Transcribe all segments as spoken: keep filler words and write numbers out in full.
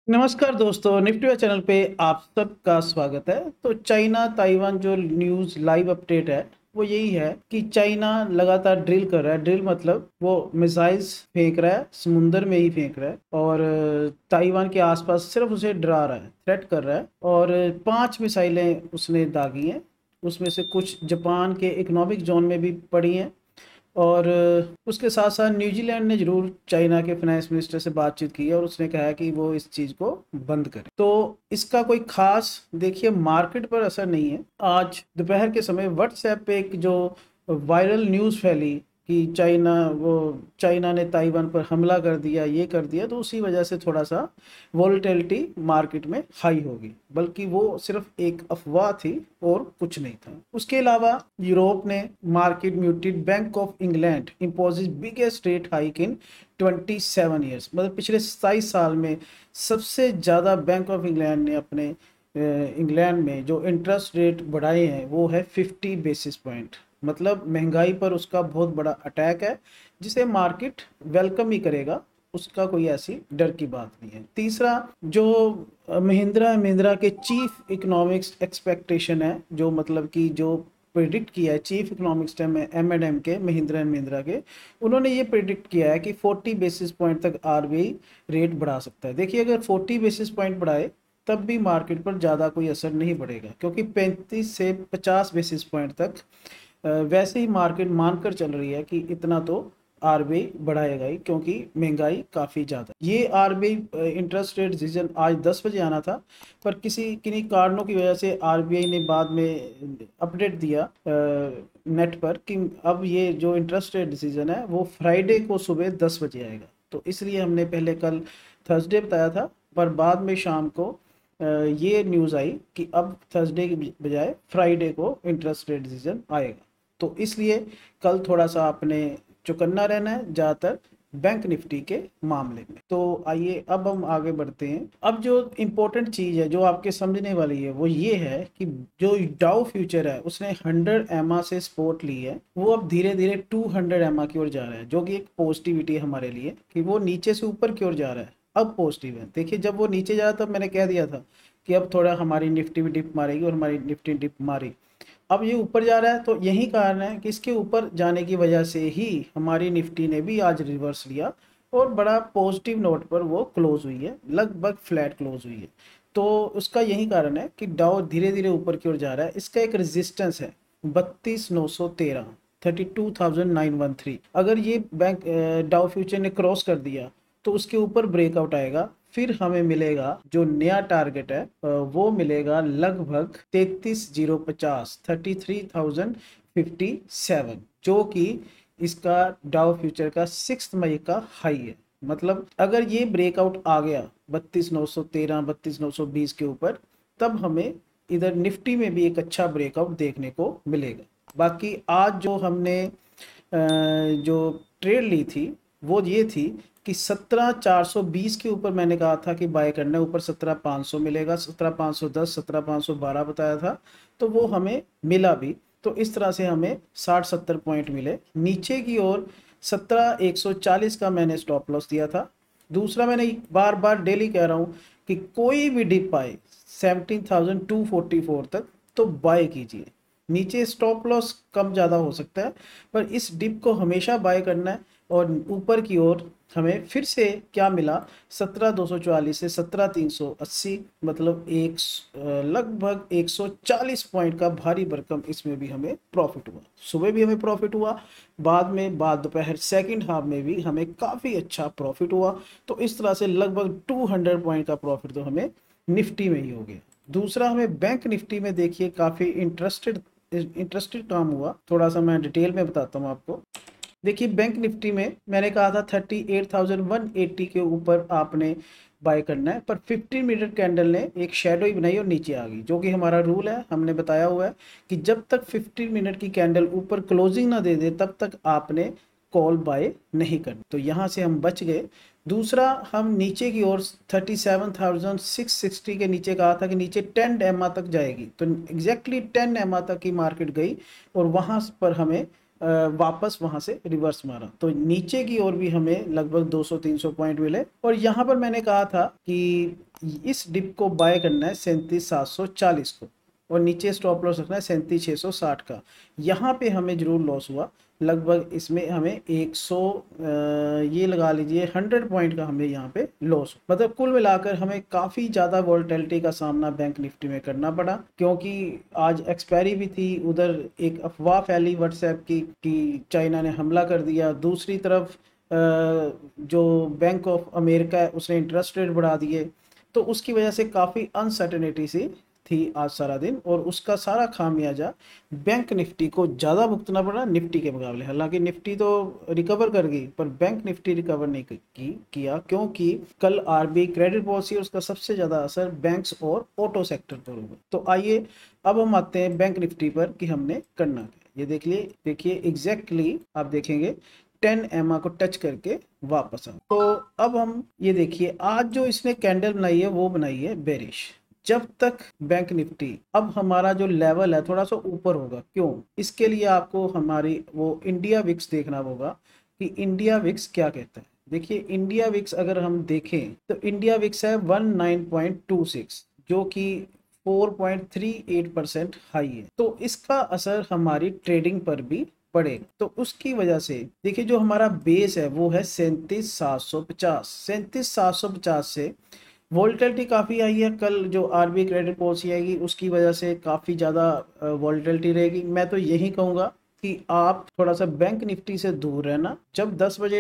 नमस्कार दोस्तों, Nifty channel पे आप सबका स्वागत है। तो चाइना ताइवान जो न्यूज़ लाइव अपडेट है वो यही है कि चाइना लगातार ड्रिल कर रहा है। ड्रिल मतलब वो मिसाइल्स फेंक रहा है, समुंदर में ही फेंक रहा है और ताइवान के आसपास सिर्फ उसे डरा रहा है, थ्रेट कर रहा है। और पांच मिसाइलें उसने दागी हैं, उसमें से कुछ जापान के इकोनॉमिक जोन में भी पड़ी हैं। और उसके साथ साथ न्यूजीलैंड ने जरूर चाइना के फाइनेंस मिनिस्टर से बातचीत की है और उसने कहा है कि वो इस चीज़ को बंद करे। तो इसका कोई खास देखिए मार्केट पर असर नहीं है। आज दोपहर के समय व्हाट्सएप पे एक जो वायरल न्यूज़ फैली कि चाइना वो चाइना ने ताइवान पर हमला कर दिया, ये कर दिया, तो उसी वजह से थोड़ा सा वॉलेटिलिटी मार्केट में हाई होगी। बल्कि वो सिर्फ एक अफवाह थी और कुछ नहीं था। उसके अलावा यूरोप ने market muted, bank of England imposes biggest rate hike in twenty seven years, मतलब पिछले सताईस साल में सबसे ज़्यादा बैंक ऑफ इंग्लैंड ने अपने इंग्लैंड में जो इंटरेस्ट रेट बढ़ाए हैं वो है फिफ्टी बेसिस पॉइंट। मतलब महंगाई पर उसका बहुत बड़ा अटैक है, जिसे मार्केट वेलकम ही करेगा, उसका कोई ऐसी डर की बात नहीं है। तीसरा, जो महिंद्रा महिंद्रा के चीफ इकोनॉमिक्स एक्सपेक्टेशन है, जो मतलब कि जो प्रिडिक्ट किया है chief economics M and M के, महिंद्रा एंड महिंद्रा के, उन्होंने ये प्रिडिक्ट किया है कि फोर्टी बेसिस पॉइंट तक आरबीआई रेट बढ़ा सकता है। देखिए, अगर फोर्टी बेसिस पॉइंट बढ़ाए तब भी मार्केट पर ज़्यादा कोई असर नहीं पड़ेगा, क्योंकि पैंतीस से पचास बेसिस पॉइंट तक वैसे ही मार्केट मानकर चल रही है कि इतना तो आरबीआई बढ़ाएगा ही, क्योंकि महंगाई काफ़ी ज़्यादा। ये आरबीआई इंटरेस्ट रेट डिसीजन आज दस बजे आना था, पर किसी किन्हीं कारणों की वजह से आरबीआई ने बाद में अपडेट दिया नेट पर कि अब ये जो इंटरेस्ट रेट डिसीजन है वो फ्राइडे को सुबह दस बजे आएगा। तो इसलिए हमने पहले कल थर्सडे बताया था, पर बाद में शाम को ये न्यूज़ आई कि अब थर्सडे की बजाय फ्राइडे को इंटरेस्ट रेट डिसीजन आएगा। तो इसलिए कल थोड़ा सा आपने चौकन्ना रहना है, ज़्यादातर बैंक निफ्टी के मामले में। तो आइए अब हम आगे बढ़ते हैं। अब जो इम्पोर्टेंट चीज़ है जो आपके समझने वाली है वो ये है कि जो डाउ फ्यूचर है उसने हंड्रेड एमा से सपोर्ट ली है, वो अब धीरे धीरे टू हंड्रेड एमा की ओर जा रहा है, जो कि एक पॉजिटिविटी है हमारे लिए कि वो नीचे से ऊपर की ओर जा रहा है। अब पॉजिटिव है। देखिए, जब वो नीचे जा रहा था, मैंने कह दिया था कि अब थोड़ा हमारी निफ्टी भी डिप मारेगी, और हमारी निफ्टी डिप मारी। अब ये ऊपर जा रहा है, तो यही कारण है कि इसके ऊपर जाने की वजह से ही हमारी निफ्टी ने भी आज रिवर्स लिया और बड़ा पॉजिटिव नोट पर वो क्लोज हुई है, लगभग फ्लैट क्लोज हुई है। तो उसका यही कारण है कि डाउ धीरे धीरे ऊपर की ओर जा रहा है। इसका एक रेजिस्टेंस है बत्तीस नौ सौ तेरह, thirty two thousand nine one three. अगर ये बैंक डाउ फ्यूचर ने क्रॉस कर दिया तो उसके ऊपर ब्रेकआउट आएगा, फिर हमें मिलेगा जो नया टारगेट है वो मिलेगा लगभग तैतीस जीरो पचास, thirty three thousand fifty seven, जो कि इसका डाउ फ्यूचर का सिक्स मई का हाई है। मतलब अगर ये ब्रेकआउट आ गया बत्तीस नौ सौ तेरह बत्तीस नौ सौ बीस के ऊपर, तब हमें इधर निफ्टी में भी एक अच्छा ब्रेकआउट देखने को मिलेगा। बाकी आज जो हमने जो ट्रेड ली थी वो ये थी कि सत्रह चार सौ बीस के ऊपर मैंने कहा था कि बाय करना है, ऊपर सत्रह पाँच सौ मिलेगा, सत्रह पाँच सौ दस, सत्रह पाँच सौ बारह बताया था, तो वो हमें मिला भी। तो इस तरह से हमें साठ सत्तर पॉइंट मिले। नीचे की ओर सत्रह एक सौ चालीस का मैंने स्टॉप लॉस दिया था। दूसरा, मैंने बार बार डेली कह रहा हूँ कि कोई भी डिप आए seventeen thousand two forty four तक तो बाय कीजिए। नीचे स्टॉप लॉस कम ज़्यादा हो सकता है, पर इस डिप को हमेशा बाय करना है। और ऊपर की ओर हमें फिर से क्या मिला, सत्रह दो सौ चवालीस से सत्रह तीन सौ अस्सी, मतलब एक लगभग एक सौ चालीस पॉइंट का भारी भरकम इसमें भी हमें प्रॉफिट हुआ। सुबह भी हमें प्रॉफिट हुआ, बाद में बाद दोपहर सेकंड हाफ में भी हमें काफ़ी अच्छा प्रॉफिट हुआ। तो इस तरह से लगभग टू हंड्रेड पॉइंट का प्रॉफिट तो हमें निफ्टी में ही हो गया। दूसरा, हमें बैंक निफ्टी में देखिए काफ़ी इंटरेस्टेड इंटरेस्टेड काम हुआ। थोड़ा सा मैं डिटेल में बताता हूँ आपको। देखिए, बैंक निफ्टी में मैंने कहा था thirty eight thousand one eighty के ऊपर आपने बाय करना है, पर फिफ्टीन मिनट कैंडल ने एक शेडो ही बनाई और नीचे आ गई, जो कि हमारा रूल है, हमने बताया हुआ है कि जब तक फिफ्टीन मिनट की कैंडल ऊपर क्लोजिंग ना दे दे तब तक आपने कॉल बाय नहीं करनी। तो यहाँ से हम बच गए। दूसरा, हम नीचे की ओर thirty seven thousand six sixty के नीचे कहा था कि नीचे टेन एमा तक जाएगी, तो एग्जैक्टली टेन एमा तक की मार्केट गई और वहाँ पर हमें अ, वापस वहां से रिवर्स मारा, तो नीचे की ओर भी हमें लगभग दो सौ तीन सौ पॉइंट मिले। और यहाँ पर मैंने कहा था कि इस डिप को बाय करना है सैंतीस सात सौ चालीस को, और नीचे स्टॉप लॉस रखना है सैंतीस छः सौ साठ का। यहाँ पे हमें जरूर लॉस हुआ, लगभग इसमें हमें एक सौ ये लगा लीजिए हंड्रेड पॉइंट का हमें यहाँ पे लॉस, मतलब कुल मिलाकर हमें काफ़ी ज़्यादा वॉलेटिलिटी का सामना बैंक निफ्टी में करना पड़ा, क्योंकि आज एक्सपायरी भी थी। उधर एक अफवाह फैली व्हाट्सएप की कि चाइना ने हमला कर दिया, दूसरी तरफ जो बैंक ऑफ अमेरिका है उसने इंटरेस्ट रेट बढ़ा दिए, तो उसकी वजह से काफ़ी अनसर्टेनिटी सी थी आज सारा दिन, और उसका सारा खामियाजा बैंक निफ्टी को ज़्यादा भुगतना पड़ा निफ्टी के मुकाबले। हालांकि निफ्टी तो रिकवर कर गई, पर बैंक निफ्टी रिकवर नहीं की किया, क्योंकि कल आरबीआई क्रेडिट पॉलिसी उसका सबसे ज़्यादा असर बैंक्स और ऑटो सेक्टर पर होगा। तो आइए अब हम आते हैं बैंक निफ्टी पर कि हमने करना क्या। ये देख लिए देखिए एग्जैक्टली आप देखेंगे टेन एमा को टच करके वापस आ। तो अब हम ये देखिए आज जो इसने कैंडल बनाई है वो बनाई है बेरिश। जब तक बैंक निफ्टी अब हमारा जो लेवल है थोड़ा सा ऊपर होगा, क्यों, इसके लिए आपको हमारी वो इंडिया विक्स देखना होगा कि इंडिया विक्स क्या कहता है। देखिए इंडिया विक्स अगर हम देखें तो इंडिया विक्स है उन्नीस पॉइंट दो छह, जो कि चार पॉइंट तीन आठ परसेंट हाई है, तो इसका असर हमारी ट्रेडिंग पर भी पड़ेगा। तो उसकी वजह से देखिए जो हमारा बेस है वो है सैंतीस सात सौ पचास, सैंतीस सात सौ पचास से वॉलेटिलिटी काफ़ी आई है। कल जो आरबीआई क्रेडिट पॉलिसी आएगी उसकी वजह से काफ़ी ज़्यादा वॉलेटिलिटी रहेगी। मैं तो यही कहूँगा कि आप थोड़ा सा बैंक निफ्टी से दूर रहना। जब दस बजे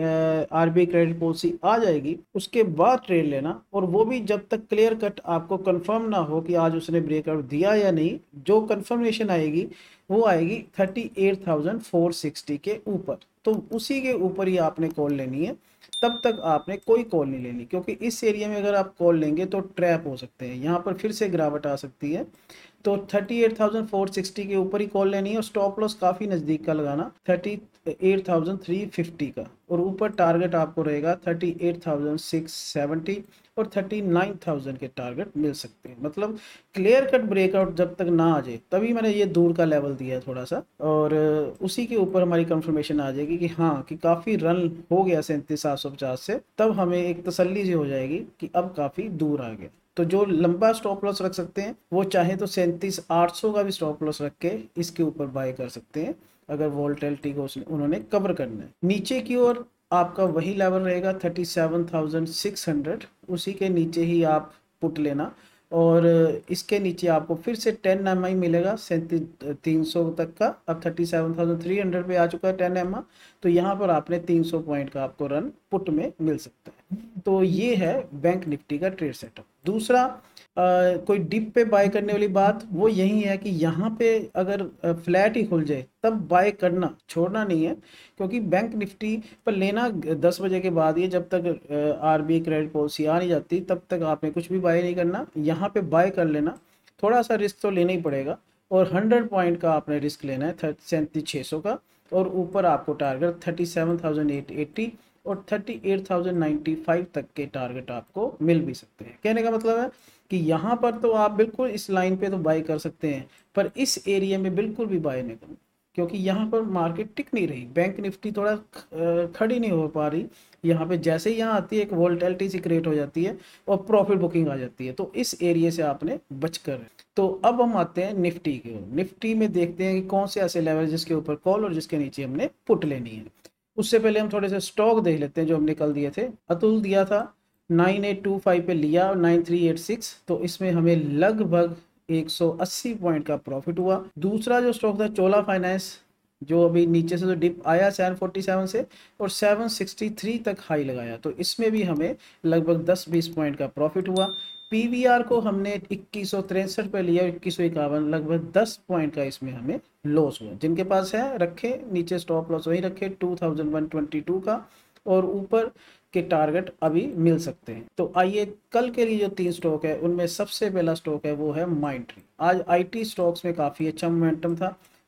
आरबीआई क्रेडिट पॉलिसी आ जाएगी उसके बाद ट्रेड लेना, और वो भी जब तक क्लियर कट आपको कंफर्म ना हो कि आज उसने ब्रेकआउट दिया या नहीं। जो कंफर्मेशन आएगी वो आएगी thirty eight thousand four sixty के ऊपर, तो उसी के ऊपर ही आपने कॉल लेनी है। तब तक आपने कोई कॉल नहीं लेनी, क्योंकि इस एरिया में अगर आप कॉल लेंगे तो ट्रैप हो सकते हैं, यहाँ पर फिर से गिरावट आ सकती है। तो thirty eight thousand four sixty के ऊपर ही कॉल लेनी है, और स्टॉप लॉस काफ़ी नज़दीक का लगाना thirty eight thousand three fifty का, और ऊपर टारगेट आपको रहेगा thirty eight thousand six seventy और थर्टी नाइन थाउजेंड के टारगेट मिल सकते हैं। मतलब क्लियर कट ब्रेकआउट जब तक ना आ जाए तभी मैंने ये दूर का लेवल दिया है थोड़ा सा, और उसी के ऊपर हमारी कंफर्मेशन आ जाएगी कि हाँ कि काफ़ी रन हो गया सैंतीस सात सौ पचास से, तब हमें एक तसल्ली सी हो जाएगी कि अब काफ़ी दूर आ गया। तो जो लंबा स्टॉप लॉस रख सकते हैं वो चाहे तो सैंतीस आठ सौ का भी स्टॉप लॉस रख के इसके ऊपर बाय कर सकते हैं, अगर वॉलेटिलिटी को उन्होंने कवर करना है। नीचे की ओर आपका वही लेवल रहेगा thirty seven thousand six hundred, उसी के नीचे ही आप पुट लेना, और इसके नीचे आपको फिर से टेन एम आई मिलेगा सैंतीस तीन सौ तक का। अब thirty seven thousand three hundred पे आ चुका है टेन एम, तो यहाँ पर आपने तीन सौ पॉइंट का आपको रन पुट में मिल सकता है। तो ये है बैंक निफ्टी का ट्रेड सेटअप। दूसरा आ, कोई डिप पे बाय करने वाली बात वो यही है कि यहाँ पे अगर फ्लैट ही खुल जाए तब बाय करना, छोड़ना नहीं है, क्योंकि बैंक निफ्टी पर लेना दस बजे के बाद ही, जब तक आरबीआई क्रेडिट पॉलिसी आ नहीं जाती तब तक आपने कुछ भी बाय नहीं करना। यहाँ पे बाय कर लेना, थोड़ा सा रिस्क तो लेना ही पड़ेगा, और हंड्रेड पॉइंट का आपने रिस्क लेना है सैंतीस छः सौ का, और ऊपर आपको target thirty seven thousand eight eighty और thirty eight thousand ninety five तक के टारगेट आपको मिल भी सकते हैं। कहने का मतलब है कि यहाँ पर तो आप बिल्कुल इस लाइन पे तो बाय कर सकते हैं, पर इस एरिया में बिल्कुल भी बाय नहीं करना, क्योंकि यहाँ पर मार्केट टिक नहीं रही, बैंक निफ्टी थोड़ा खड़ी नहीं हो पा रही। यहाँ पे जैसे ही यहाँ आती है एक वोल्टेलिटी सी क्रिएट हो जाती है और प्रॉफिट बुकिंग आ जाती है, तो इस एरिया से आपने बच कर। तो अब हम आते हैं निफ्टी के ओर। निफ्टी में देखते हैं कि कौन से ऐसे लेवल जिसके ऊपर कॉल और जिसके नीचे हमने पुट लेनी है। उससे पहले हम थोड़े से स्टॉक देख लेते हैं जो हमने कल दिए थे। अतुल दिया था नाइन एट टू फाइव पे लिया और नाइन थ्री एट सिक्स, तो इसमें हमें लगभग एक सौ अस्सी पॉइंट का प्रॉफिट हुआ। दूसरा जो स्टॉक था चोला फाइनेंस, जो अभी नीचे से जो डिप आया सेवन फोर्टी सेवन से और सेवन सिक्सटी थ्री तक हाई लगाया, तो इसमें भी हमें लगभग दस बीस पॉइंट का प्रॉफिट हुआ। पीवीआर को हमने इक्कीस सौ तिरसठ पे लिया, इक्कीस सौ इक्यावन, लगभग दस पॉइंट का इसमें हमें लॉस हुआ। जिनके पास है रखे, नीचे स्टॉप लॉस वही रखे two thousand one twenty two का, और ऊपर के टारगेट अभी मिल सकते हैं। तो आइए कल के लिए जो तीन स्टॉक है उनमें सबसे पहला स्टॉक है वो है माइंड ट्री। आज आईटी स्टॉक्स में काफ़ी अच्छा मोमेंटम था।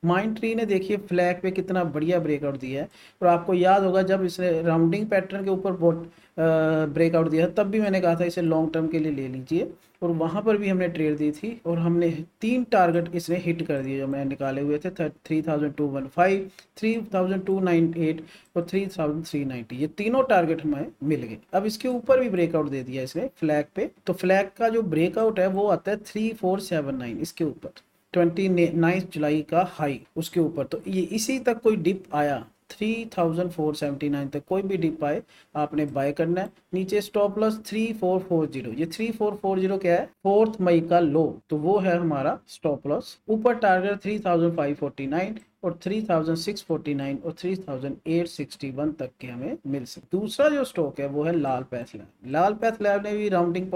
माइंड ट्री ने देखिए फ्लैग पे कितना बढ़िया ब्रेकआउट दिया है। और आपको याद होगा जब इसने राउंडिंग पैटर्न के ऊपर बहुत ब्रेकआउट दिया तब भी मैंने कहा था इसे लॉन्ग टर्म के लिए ले लीजिए, और वहाँ पर भी हमने ट्रेड दी थी और हमने तीन टारगेट इसने हिट कर दिए जो मैंने निकाले हुए थे, three thousand two one five, three thousand two nine eight और थ्री थाउजेंड थ्री नाइन्टी, ये तीनों टारगेट हमें मिल गए। अब इसके ऊपर भी ब्रेकआउट दे दिया इसने फ्लैग पे, तो फ्लैग का जो ब्रेकआउट है वो आता है थ्री फोर सेवन नाइन, इसके ऊपर ट्वेंटी नाइन्थ जुलाई का हाई उसके ऊपर। तो ये इसी तक कोई डिप आया three thousand four seventy nine तक, कोई भी डिप आए आपने बाय करना है। नीचे stop loss three four four zero, ये थ्री फोर फोर जीरो क्या है, फोर्थ मई का लो, तो वो है हमारा स्टॉप लॉस। ऊपर target three thousand five forty nine और three thousand six forty nine और three thousand eight sixty one तक के हमें मिल सकते। दूसरा जो स्टॉक है वो है Lal path lab. Lal path lab ने भी राउंडिंग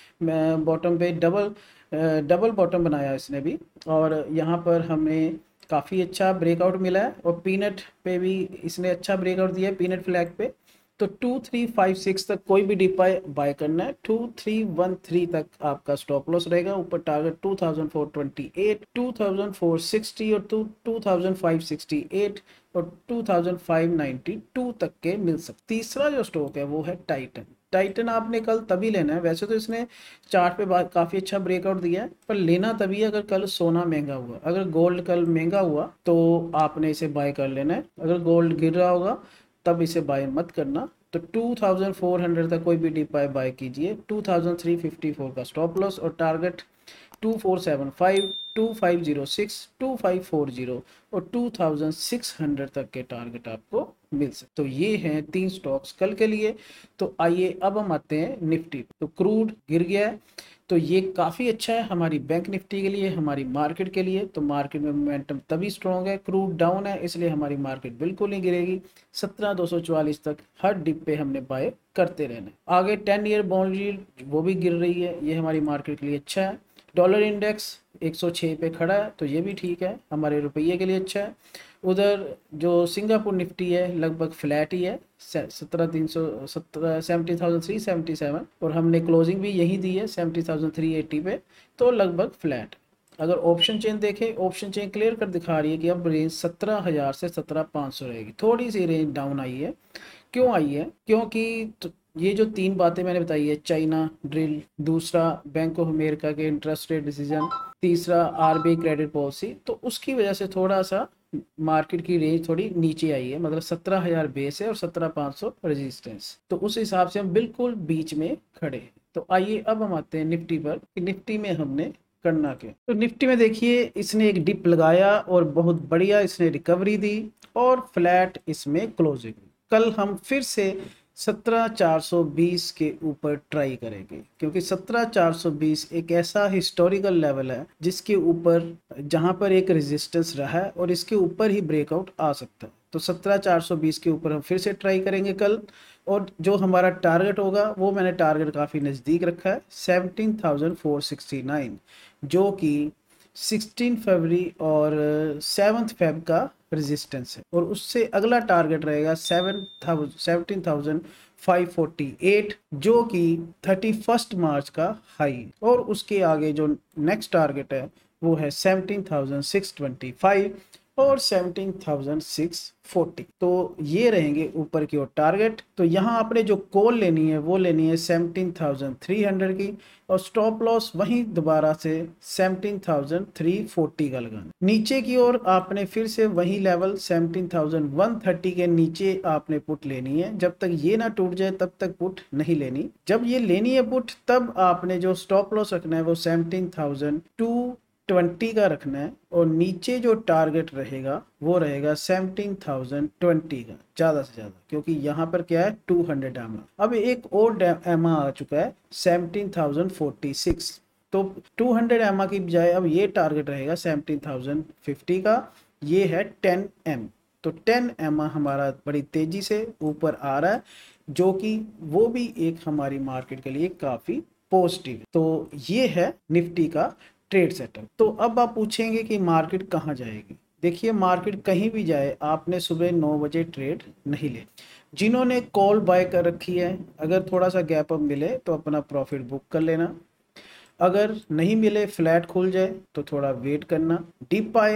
बॉटम पे डबल डबल बॉटम बनाया इसने भी, और यहाँ पर हमें काफ़ी अच्छा ब्रेकआउट मिला है। और पीनट पे भी इसने अच्छा ब्रेकआउट दिया है, पीनट फ्लैग पे। तो टू थ्री फाइव सिक्स तक कोई भी डिप आए बाय करना है, टू थ्री वन थ्री तक आपका स्टॉप लॉस रहेगा। ऊपर target two thousand four twenty eight, two thousand four sixty और two two thousand five sixty eight और two thousand five ninety two तक के मिल सकते। तीसरा जो स्टॉक है वो है टाइटन। टाइटन आपने कल तभी लेना है, वैसे तो इसने चार्ट पे बात काफ़ी अच्छा ब्रेकआउट दिया है, पर लेना तभी अगर कल सोना महंगा हुआ। अगर गोल्ड कल महंगा हुआ तो आपने इसे बाय कर लेना है, अगर गोल्ड गिर रहा होगा तब इसे बाय मत करना। तो टू थाउजेंड फोर हंड्रेड तक कोई भी डिप आए बाय कीजिए। Two thousand three fifty four का स्टॉप लॉस और target two four seven five, two five zero six, two five four zero और टू थाउजेंड सिक्स हंड्रेड तक के टारगेट आपको मिल सकते। तो ये हैं तीन स्टॉक्स कल के लिए। तो आइए अब हम आते हैं निफ्टी। तो क्रूड गिर गया है, तो ये काफ़ी अच्छा है हमारी बैंक निफ्टी के लिए, हमारी मार्केट के लिए। तो मार्केट में मोमेंटम तभी स्ट्रॉन्ग है, क्रूड डाउन है इसलिए हमारी मार्केट बिल्कुल नहीं गिरेगी। सत्रह दो सौ चौवालीस तक हर डिप पे हमने बाय करते रहना। आगे टेन ईयर बॉन्ड यील्ड वो भी गिर रही है, ये हमारी मार्केट के लिए अच्छा है। डॉलर इंडेक्स एक सौ छह पे खड़ा है, तो ये भी ठीक है, हमारे रुपये के लिए अच्छा है। उधर जो सिंगापुर निफ्टी है लगभग फ्लैट ही है, सत्रह तीन सौ सत्रह seventy thousand three seventy seven, और हमने क्लोजिंग भी यही दी है सेवेंटी थाउजेंड थ्री एट्टी पे, तो लगभग फ्लैट। अगर ऑप्शन चेन देखें, ऑप्शन चेन क्लियर कर दिखा रही है कि अब रेंज सत्रह हज़ार से सत्रह पाँच सौ रहेगी। थोड़ी सी रेंज डाउन आई है, क्यों आई है, क्योंकि ये जो तीन बातें मैंने बताई है, चाइना ड्रिल, दूसरा बैंक ऑफ अमेरिका के इंटरेस्ट रेट डिसीजन, तीसरा आरबीआई क्रेडिट पॉलिसी, तो उसकी वजह से थोड़ा सा मार्केट की रेंज थोड़ी नीचे आई है। मतलब सत्रह हज़ार बेस है और सत्रह पाँच सौ रेजिस्टेंस, तो उस हिसाब से हम बिल्कुल बीच में खड़े हैं। तो आइए अब हम आते हैं निफ्टी पर कि निफ्टी में हमने करना क्या। तो निफ्टी में देखिए इसने एक डिप लगाया और बहुत बढ़िया इसने रिकवरी दी और फ्लैट इसमें क्लोजिंग। कल हम फिर से सत्रह चार सौ बीस के ऊपर ट्राई करेंगे, क्योंकि सत्रह चार सौ बीस एक ऐसा हिस्टोरिकल लेवल है जिसके ऊपर जहां पर एक रेजिस्टेंस रहा है और इसके ऊपर ही ब्रेकआउट आ सकता है। तो सत्रह चार सौ बीस के ऊपर हम फिर से ट्राई करेंगे कल, और जो हमारा टारगेट होगा वो मैंने टारगेट काफ़ी नज़दीक रखा है seventeen thousand four sixty nine, जो कि सिक्सटीन फरवरी और सेवन्थ फेब का रेजिस्टेंस है। और उससे अगला टारगेट रहेगा seven thousand seventeen thousand five forty eight, जो कि थर्टी फर्स्ट मार्च का हाई। और उसके आगे जो नेक्स्ट टारगेट है वो है seventeen thousand six twenty five और सेवनटीन थाउजेंड सिक्स फोर्टी। तो ये रहेंगे ऊपर की ओर टारगेट। तो यहाँ आपने जो कॉल लेनी है वो लेनी है सेवनटीन थाउजेंड थ्री हंड्रेड की, और स्टॉप लॉस वहीं दोबारा से सेवनटीन थाउजेंड थ्री फोर्टी का लगाना। नीचे की ओर आपने फिर से वही level seventeen thousand one thirty के नीचे आपने पुट लेनी है। जब तक ये ना टूट जाए तब तक पुट नहीं लेनी। जब ये लेनी है पुट तब आपने जो स्टॉप लॉस रखना है वो सेवनटीन थाउजेंड टू ट्वेंटी का रखना है, और नीचे जो टारगेट रहेगा वो रहेगा सेवनटीन थाउजेंड ट्वेंटी का ज़्यादा से ज़्यादा, क्योंकि यहाँ पर क्या है टू हंड्रेड एमा। अब एक और एमा आ चुका है सेवनटीन थाउजेंड फोर्टी सिक्स, तो टू हंड्रेड एमा की बजाय अब ये टारगेट रहेगा सेवनटीन थाउजेंड फिफ्टी का, ये है टेन एम। तो टेन एमा हमारा बड़ी तेज़ी से ऊपर आ रहा है, जो कि वो भी एक हमारी मार्केट के लिए काफ़ी पॉजिटिव। तो ये है निफ्टी का ट्रेड सेटअप। तो अब आप पूछेंगे कि मार्केट कहाँ जाएगी। देखिए मार्केट कहीं भी जाए आपने सुबह नौ बजे ट्रेड नहीं ले। जिन्होंने कॉल बाय कर रखी है अगर थोड़ा सा गैप अप मिले तो अपना प्रॉफिट बुक कर लेना, अगर नहीं मिले फ्लैट खुल जाए तो थोड़ा वेट करना, डिप आए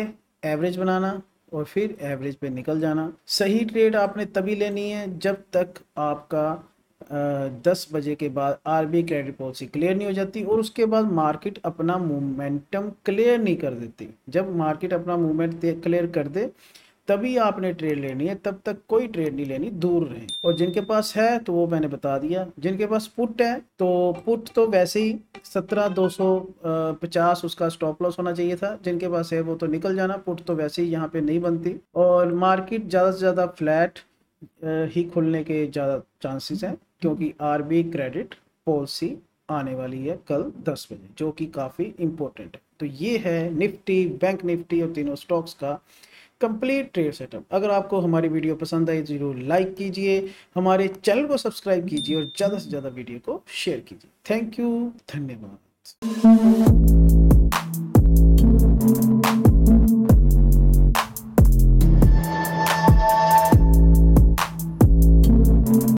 एवरेज बनाना और फिर एवरेज पे निकल जाना। सही ट्रेड आपने तभी लेनी है जब तक आपका दस बजे के बाद आरबीआई क्रेडिट पॉलिसी क्लियर नहीं हो जाती और उसके बाद मार्केट अपना मोमेंटम क्लियर नहीं कर देती। जब मार्केट अपना मूवमेंट क्लियर कर दे तभी आपने ट्रेड लेनी है, तब तक कोई ट्रेड नहीं लेनी, दूर रहें। और जिनके पास है तो वो मैंने बता दिया, जिनके पास पुट है तो पुट तो वैसे ही सत्रह दो सौ पचास उसका स्टॉप लॉस होना चाहिए था, जिनके पास है वो तो निकल जाना। पुट तो वैसे ही यहाँ पे नहीं बनती और मार्केट ज़्यादा से ज़्यादा फ्लैट ही खुलने के ज़्यादा चांसेस हैं क्योंकि आरबीआई क्रेडिट पॉलिसी आने वाली है कल दस बजे, जो कि काफ़ी इंपॉर्टेंट है। तो ये है निफ्टी, बैंक निफ्टी और तीनों स्टॉक्स का कंप्लीट ट्रेड सेटअप। अगर आपको हमारी वीडियो पसंद आई जरूर लाइक कीजिए, हमारे चैनल को सब्सक्राइब कीजिए और ज़्यादा से ज़्यादा वीडियो को शेयर कीजिए। थैंक यू, धन्यवाद।